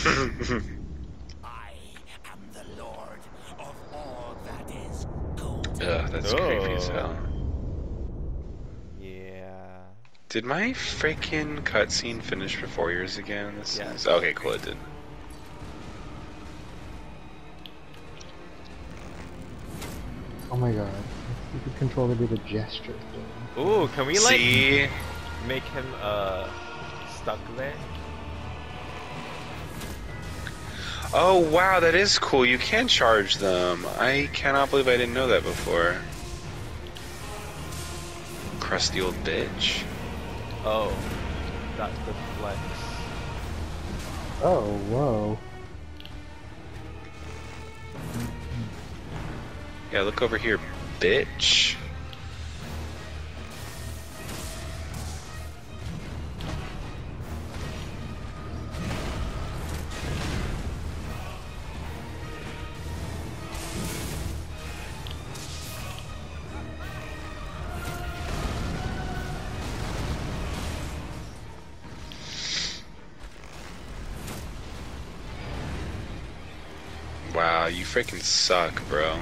I am the lord of all that is golden. Ugh, that's creepy as hell. Yeah. Did my freaking cutscene finish for 4 years again? This Yes. is okay. Cool, it did. Oh my god. You could control it with a gesture thing. Ooh, can we like See? make him stuck there? Oh wow, that is cool. You can charge them. I cannot believe I didn't know that before. Crusty old bitch. Oh, that's the flex. Oh, whoa. Yeah, look over here, bitch. Wow, you freaking suck, bro.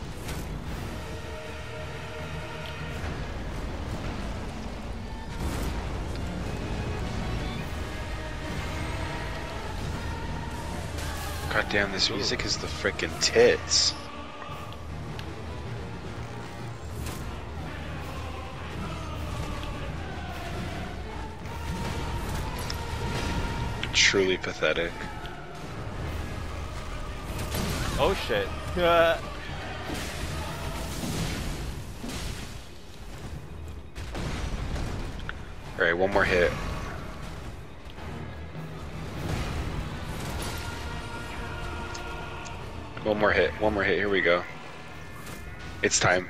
God damn, this music is the freaking tits. Truly pathetic. Oh shit. Alright, one more hit. One more hit, here we go. It's time.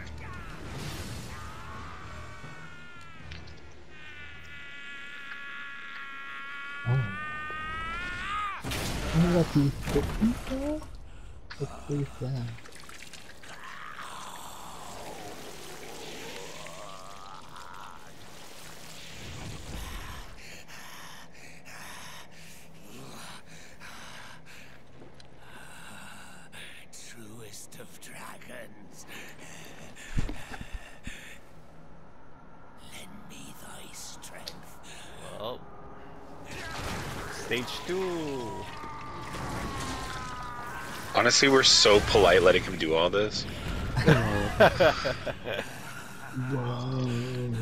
Oh. Oh, that's you cooking for? Let's face that. Truest of dragons. Lend me thy strength. Well, stage 2. Honestly, we're so polite letting him do all this. Whoa.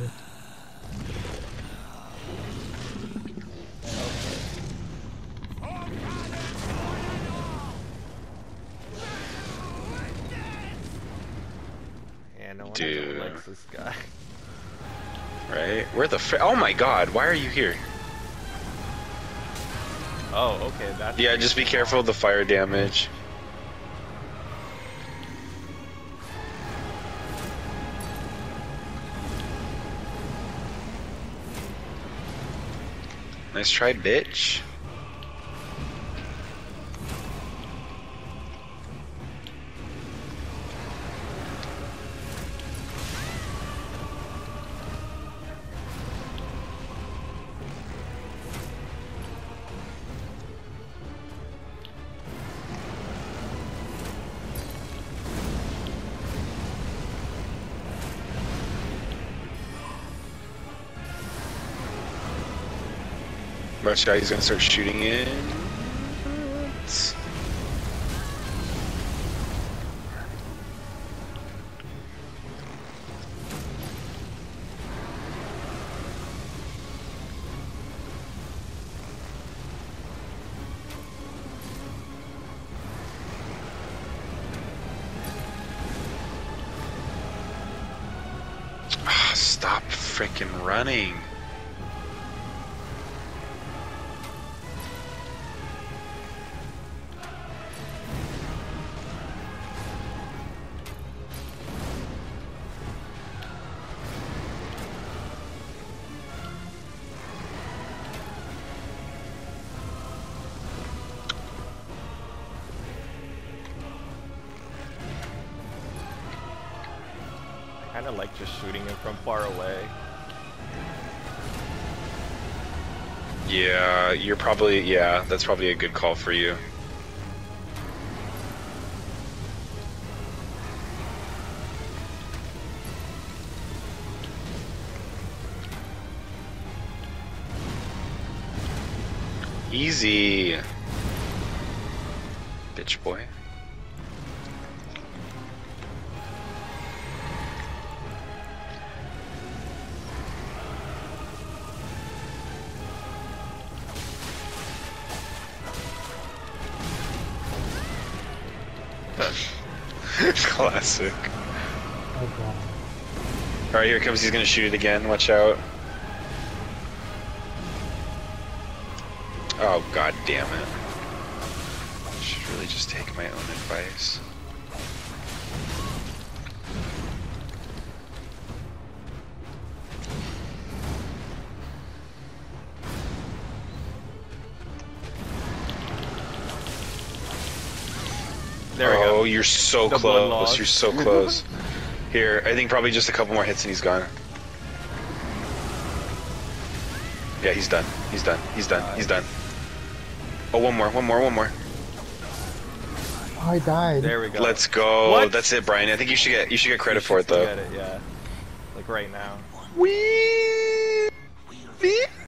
Yeah, no one Dude. likes this guy. Right? Where the oh my god, why are you here? Oh, okay, that's... Yeah, just be careful of the fire damage. Nice try, bitch. Watch out, he's gonna start shooting it. Ah, stop freaking running. I kind of like just shooting him from far away. Yeah, you're probably, yeah, that's probably a good call for you. Easy. Bitch boy. Classic. Oh god. Alright, here it comes. He's gonna shoot it again. Watch out. Oh, god damn it. I should really just take my own advice. There we go. Oh, you're so The blood close. loss. You're so close. Here, I think probably just a couple more hits and he's gone. Yeah, he's done. He's done. He's done. He's done. Oh, one more. Oh, I died. There we go. Let's go. What? That's it, Brian. I think you should get credit You for should it though. Get it, yeah. Like right now. Wee.